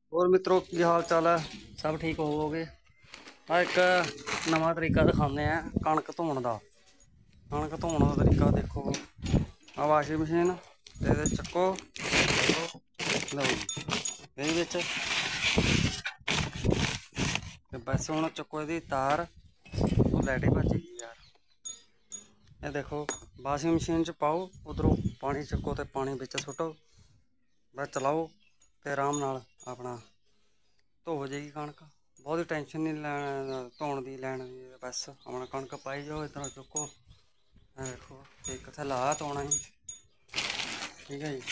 ਹੋਰ ਮਿੱਤਰੋ ਕੀ ਹਾਲ ਚਾਲ ਹੈ। ਸਭ ਠੀਕ ਹੋਵੋਗੇ। ਆ ਇੱਕ ਨਵਾਂ ਤਰੀਕਾ ਦਿਖਾਉਂਦੇ ਆ ਕਣਕ ਧੋਣ ਦਾ। ਕਣਕ ਧੋਣ ਦਾ ਤਰੀਕਾ ਦੇਖੋ। ਆ ਵਾਸ਼ਿੰਗ ਮਸ਼ੀਨ ਇਹਦੇ ਚੱਕੋ ਲਓ ਜੀ ਇਹਦੇ ਵਿੱਚ ਤੇ ਬਸ ਹੁਣ ਚੱਕੋ ਇਹਦੀ ਤਾਰ। ਉਹ ਲਾਈਟ ਹੀ ਭੱਜ ਗਈ ਯਾਰ। ਇਹ ਦੇਖੋ ਵਾਸ਼ਿੰਗ ਮਸ਼ੀਨ 'ਚ ਪਾਓ, ਉਧਰੋਂ ਪਾਣੀ ਚੱਕੋ ਤੇ ਪਾਣੀ ਵਿੱਚ ਸੁੱਟੋ, ਬਸ ਚਲਾਓ ਤੇ ਆਰਾਮ ਨਾਲ ਆਪਣਾ ਧੋ ਹੋ ਜਾਏਗੀ ਕਣਕ। ਬਹੁਤੀ ਟੈਨਸ਼ਨ ਨਹੀਂ ਲੈਣ ਧੋਣ ਦੀ ਲੈਣ ਦੀ, ਬਸ ਆਪਣਾ ਕਣਕ ਪਾਈ ਜਾਓ ਇਸ ਤਰ੍ਹਾਂ ਚੁੱਕੋ। ਦੇਖੋ ਇੱਕ ਥੈਲਾ ਧੋਣਾ ਹੀ, ਠੀਕ ਹੈ ਜੀ।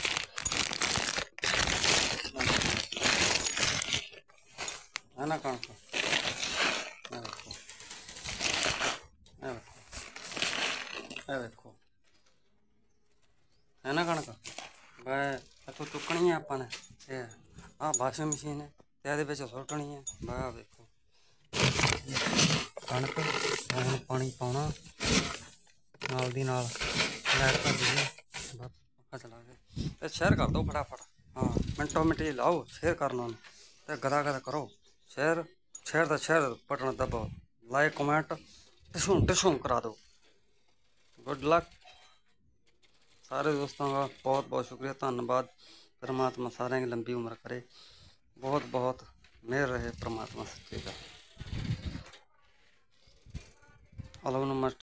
ਹੈ ਨਾ ਕਣਕ ਇਹ ਦੇਖੋ, ਇਹ ਦੇਖੋ, ਇਹ ਦੇਖੋ ਹੈ ਨਾ ਕਣਕ। ਬਸ ਇੱਥੋਂ ਚੁੱਕਣੀ ਹੈ ਆਪਾਂ ਨੇ। ਇਹ ਆਹ ਵਾਸ਼ਿੰਗ ਮਸ਼ੀਨ ਹੈ ਤੇ ਇਹਦੇ ਵਿੱਚ ਸੁੱਟਣੀ ਹੈ। ਬਸ ਵੇਖੋ ਕਣਕ। ਹੁਣ ਪਾਣੀ ਪਾਉਣਾ ਨਾਲ ਦੀ ਨਾਲ, ਲਾਈਟ ਭੱਜ ਗਈ, ਬਸ ਪੱਖਾ ਚਲਾ ਕੇ ਤੇ ਸ਼ੇਅਰ ਕਰ ਦਿਓ ਫਟਾਫਟ। ਹਾਂ ਮਿੰਟੋ ਮਿੰਟੀ ਲਾਓ ਸ਼ੇਅਰ ਕਰਨਾ ਉਹਨੂੰ ਤੇ ਗਦਾ ਗਦਾ ਕਰੋ ਸ਼ੇਅਰ। ਸ਼ੇਅਰ ਦਾ ਸ਼ੇਅਰ ਬਟਨ ਦਬਾਓ, ਲਾਈਕ ਕਮੈਂਟ ਟਿਸ਼ੂਮ ਟਿਸ਼ੂਮ ਕਰਾ दो। गुड लक सारे दोस्तों का बहुत बहुत शुक्रिया, धन्यवाद। परमात्मा सारे की लंबी उम्र करे, बहुत बहुत मेहर रहे परमात्मा सच्चे का। हेलो नमस्ते।